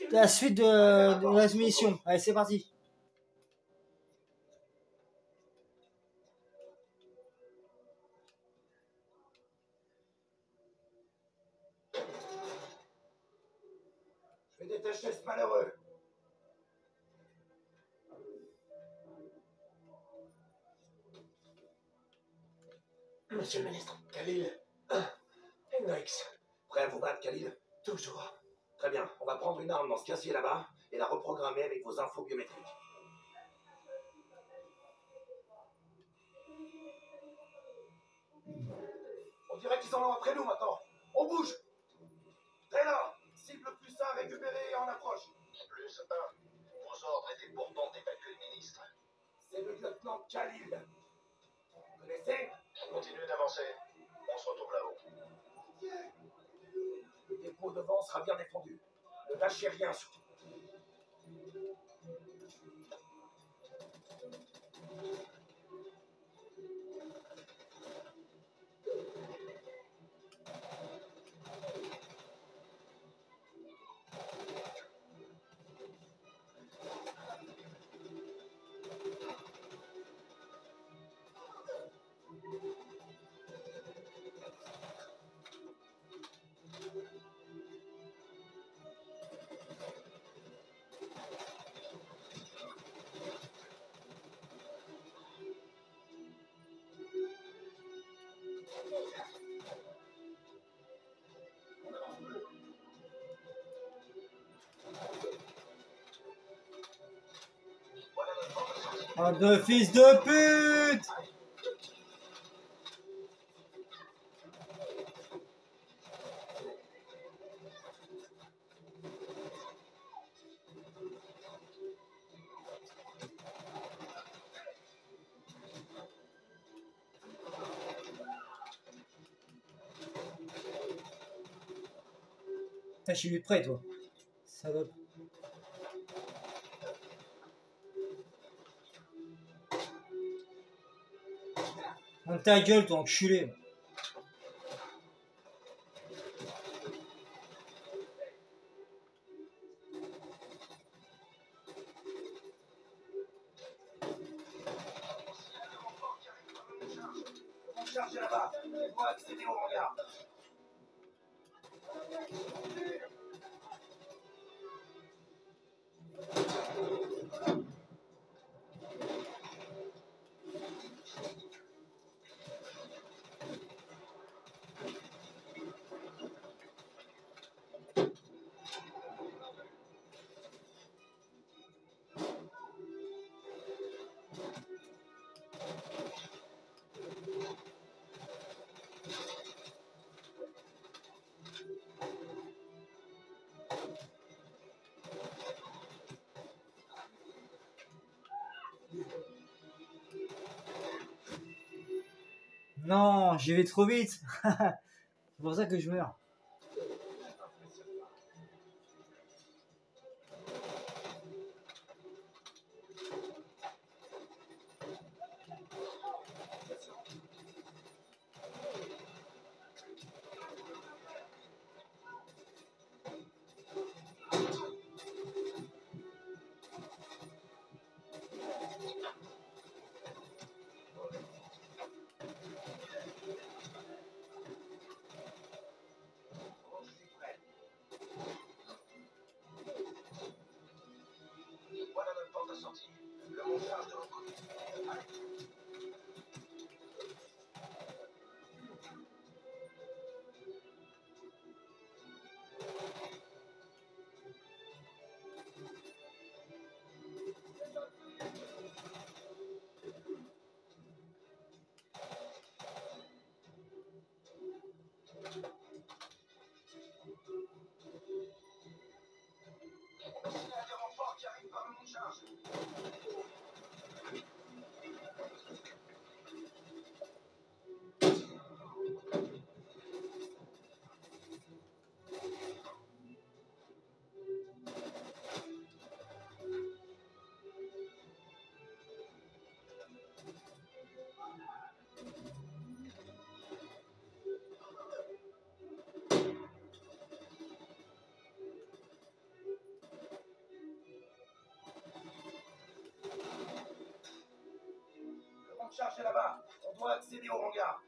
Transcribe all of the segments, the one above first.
la suite de la mission. Allez, c'est parti. Je vais détacher ce malheureux. Monsieur le ministre, Khalil. Hendrix. Prêt à vous battre, Khalil? Toujours. Très bien, on va prendre une arme dans ce casier là-bas et la reprogrammer avec vos infos biométriques. On dirait qu'ils en ont après nous maintenant. On bouge. Taylor, cible plus 1 récupérée et en approche. Plus 1. Vos ordres étaient pourtant d'évacuer le ministre. C'est le lieutenant Khalil. Vous connaissez? Continuez d'avancer. On se retrouve là-haut. Le dépôt devant sera bien défendu. Ne lâchez rien surtout. Oh, de fils de pute! Putain, je suis prêt, toi. Salope. Dans ta gueule, toi, enculé. Chargez là-bas. On doit accéder au hangar. Non, j'y vais trop vite. C'est pour ça que je meurs. de charge est là-bas. On doit accéder au hangar.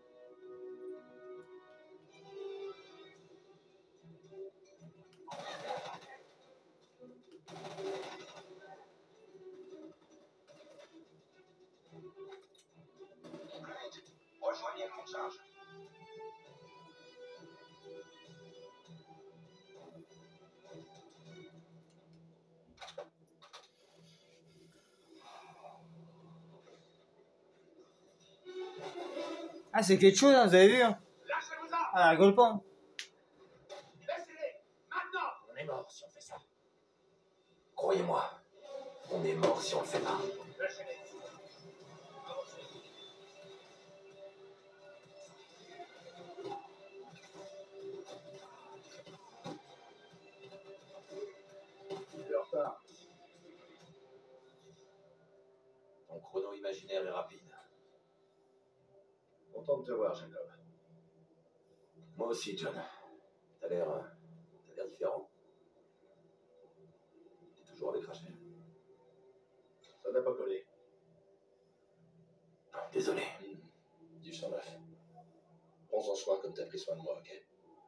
Plus vite. Rejoignez le mont de charge. Ah, c'est quelque chose, hein, vous avez vu, hein. Lâchez-vous-en. Ah, elle rigole pas. Laissez-les. Maintenant. On est mort si on fait ça. Croyez-moi, on est mort si on le fait pas. Lâchez-les. Il est en retard. Ton chrono imaginaire est rapide. Content de te voir, Jacob. Moi aussi, John. T'as l'air différent. T'es toujours avec Rachel. Ça n'a pas collé. Désolé. Du sang neuf. Prends-en soin comme t'as pris soin de moi, ok?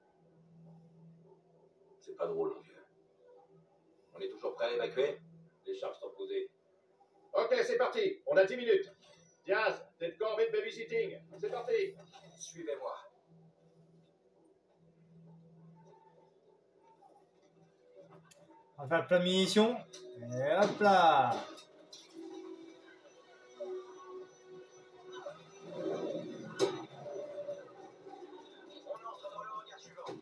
C'est pas drôle, mon vieux. On est toujours prêt à évacuer? Les charges sont posées. Ok, c'est parti. On a 10 minutes. Diaz, t'es de corvée de babysitting. C'est parti. Suivez-moi. On va faire plein de munitions. Et hop là. On entre dans le hangar suivant.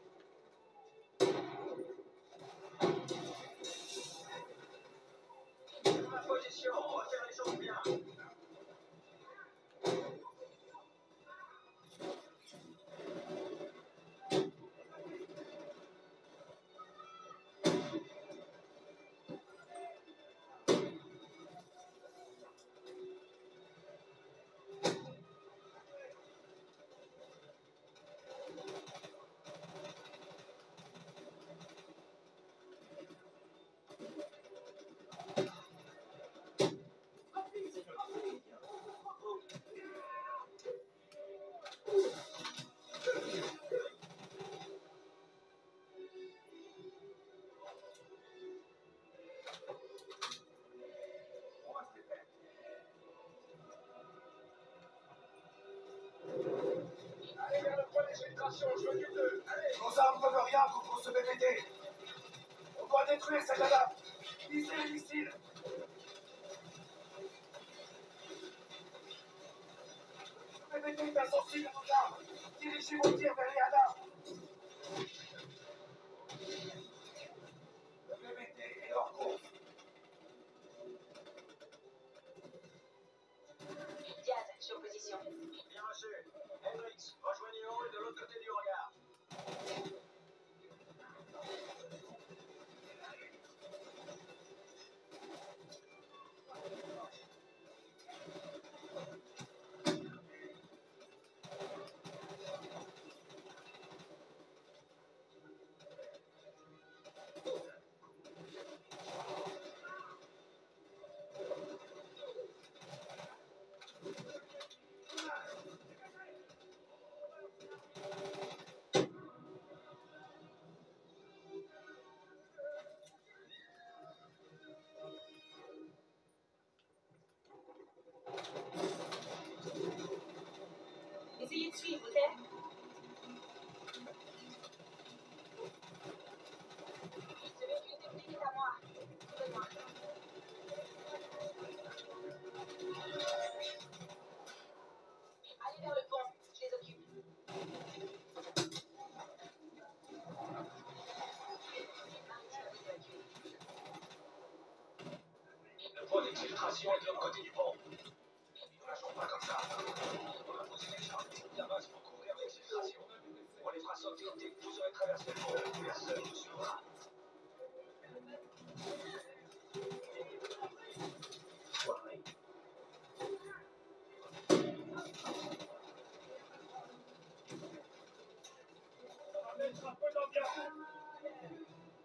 Dans ma position, on va faire les choses bien. Allez vers le point d'exfiltration, je m'occupe d'eux. Allez. Nos armes peuvent rien contre ce BPT. On doit détruire cette là-bas. Visez les missiles. Le BPT est insensible à nos armes. Dirigez vos tirs vers les radars. Le BPT est hors course. Diaz, sur position. Bien reçu. Hendrix, rejoignez Hall de l'autre côté du hangar. Essayez de suivre, ok? Ce véhicule technique est à moi. Suivez-moi. Allez vers le pont, je les occupe. Le point d'exfiltration est de l'autre côté du pont. Ne lâchons pas comme ça. On a posé les charges de la base pour couvrir l'exfiltration. On les fera sortir dès que vous aurez traversé le pont. Personne ne nous suivra. Soirée.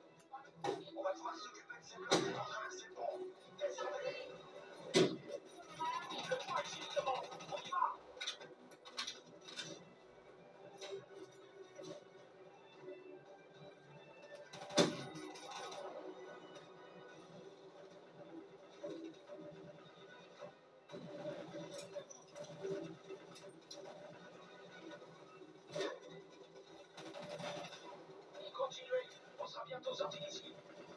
On va devoir s'occuper de ces blocs pour traverser le pont. Descendez. sortie d'ici.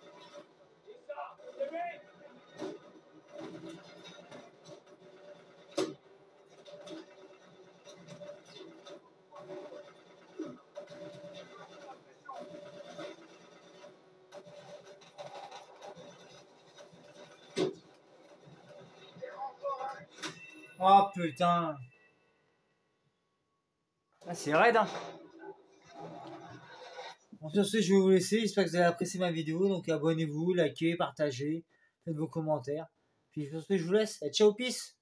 Oh putain. Ah, c'est raide, hein. Bon, sur ce, je vais vous laisser. J'espère que vous avez apprécié ma vidéo. Donc abonnez-vous, likez, partagez, faites vos commentaires. Puis sur ce, je vous laisse. Et ciao, peace.